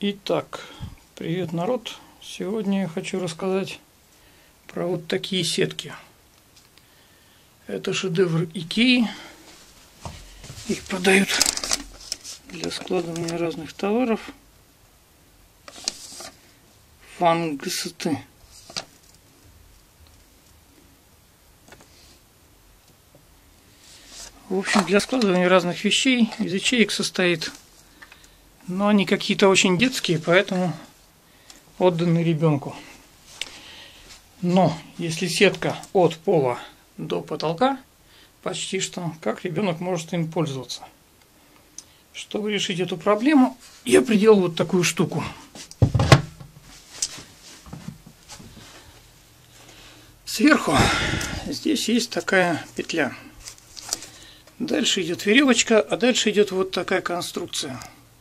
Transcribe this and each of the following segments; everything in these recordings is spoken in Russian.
Итак, привет, народ! Сегодня я хочу рассказать про вот такие сетки. Это шедевр Икеи. Их продают для складывания разных товаров. Фангсты. В общем, для складывания разных вещей из ячеек состоит. Но они какие-то очень детские, поэтому отданы ребенку. Но если сетка от пола до потолка, почти что как ребенок может им пользоваться. Чтобы решить эту проблему, я приделал вот такую штуку. Сверху здесь есть такая петля. Дальше идет веревочка, а дальше идет вот такая конструкция.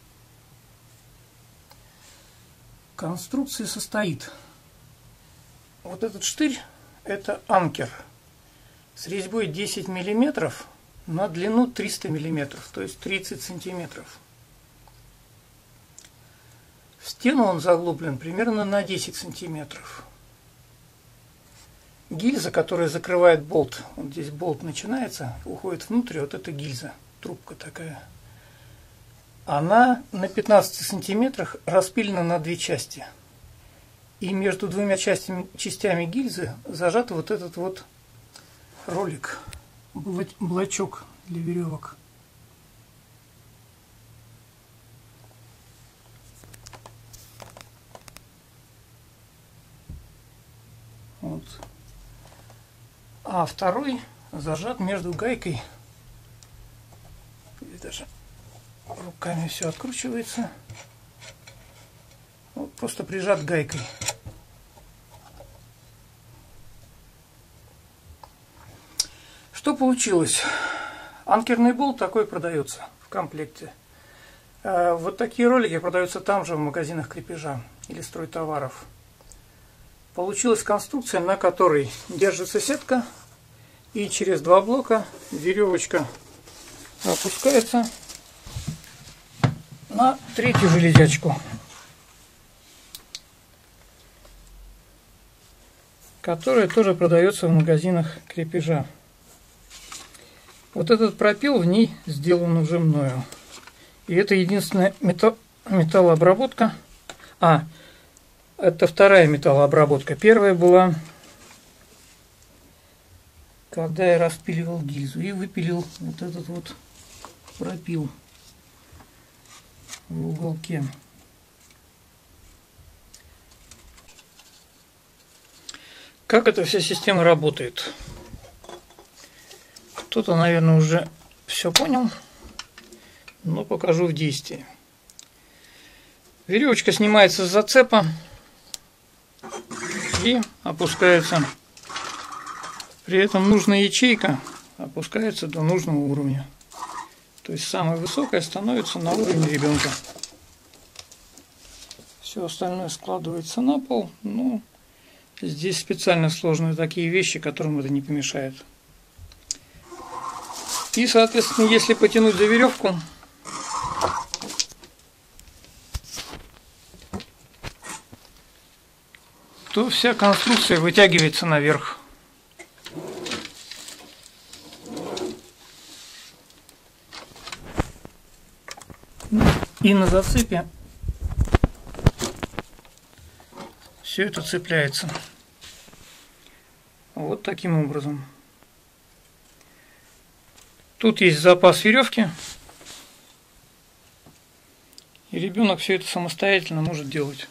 Конструкция состоит. Вот этот штырь — это анкер с резьбой 10 мм на длину 300 мм, то есть 30 см. В стену он заглублен примерно на 10 см. Гильза, которая закрывает болт, вот здесь болт начинается, уходит внутрь, вот эта гильза, трубка такая. Она на 15 сантиметрах распилена на две части. И между двумя частями гильзы зажат вот этот вот ролик, блочок для веревок. Вот. А второй зажат между гайкой. Здесь даже руками все откручивается. Вот просто прижат гайкой. Что получилось? Анкерный болт такой продается в комплекте. Вот такие ролики продаются там же в магазинах крепежа или стройтоваров. Получилась конструкция, на которой держится сетка, и через два блока веревочка опускается на третью железячку, которая тоже продается в магазинах крепежа. Вот этот пропил в ней сделан уже мною. И это единственная металлообработка. Это вторая металлообработка. Первая была, когда я распиливал гильзу и выпилил вот этот вот пропил в уголке. Как эта вся система работает? Кто-то, наверное, уже все понял, но покажу в действии. Веревочка снимается с зацепа и опускается. При этом нужная ячейка опускается до нужного уровня. То есть самая высокая становится на уровне ребенка. Все остальное складывается на пол. Но здесь специально сложные такие вещи, которым это не помешает. И, соответственно, если потянуть за веревку, то вся конструкция вытягивается наверх. И на зацепе все это цепляется. Вот таким образом. Тут есть запас веревки. И ребенок все это самостоятельно может делать.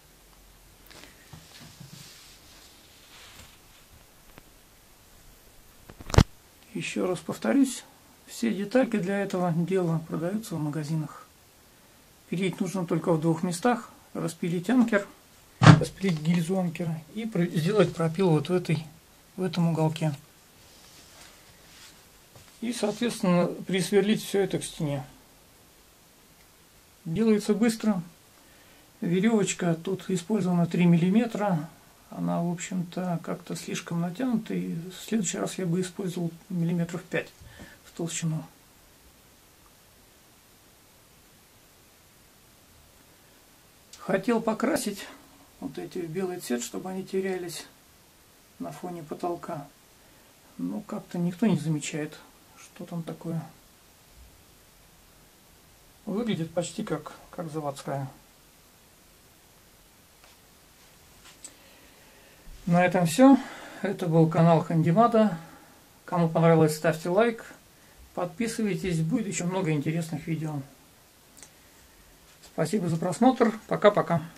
Еще раз повторюсь, все детальки для этого дела продаются в магазинах. Пилить нужно только в двух местах. Распилить анкер, распилить гильзу анкера и сделать пропил вот в этом уголке. И, соответственно, присверлить все это к стене. Делается быстро. Веревочка тут использована 3 мм. Она, в общем-то, как-то слишком натянута. И в следующий раз я бы использовал миллиметров 5 в толщину. Хотел покрасить вот эти в белый цвет, чтобы они терялись на фоне потолка. Но как-то никто не замечает, что там такое. Выглядит почти как заводская. На этом все. Это был канал Хандимада. Кому понравилось, ставьте лайк. Подписывайтесь, будет еще много интересных видео. Спасибо за просмотр. Пока-пока.